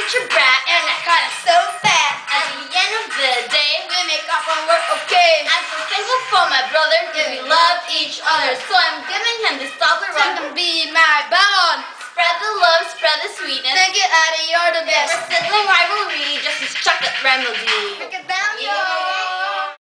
such a brat, and I got it so fast. At the end of the day, we make up on work, okay. I'm so thankful for my brother, because we love each other. So I'm giving him this Toblerone. Let him be my bone. Spread the love, spread the sweetness. Thank you, Addie, you're the best. Sibling rivalry, just this chocolate remedy.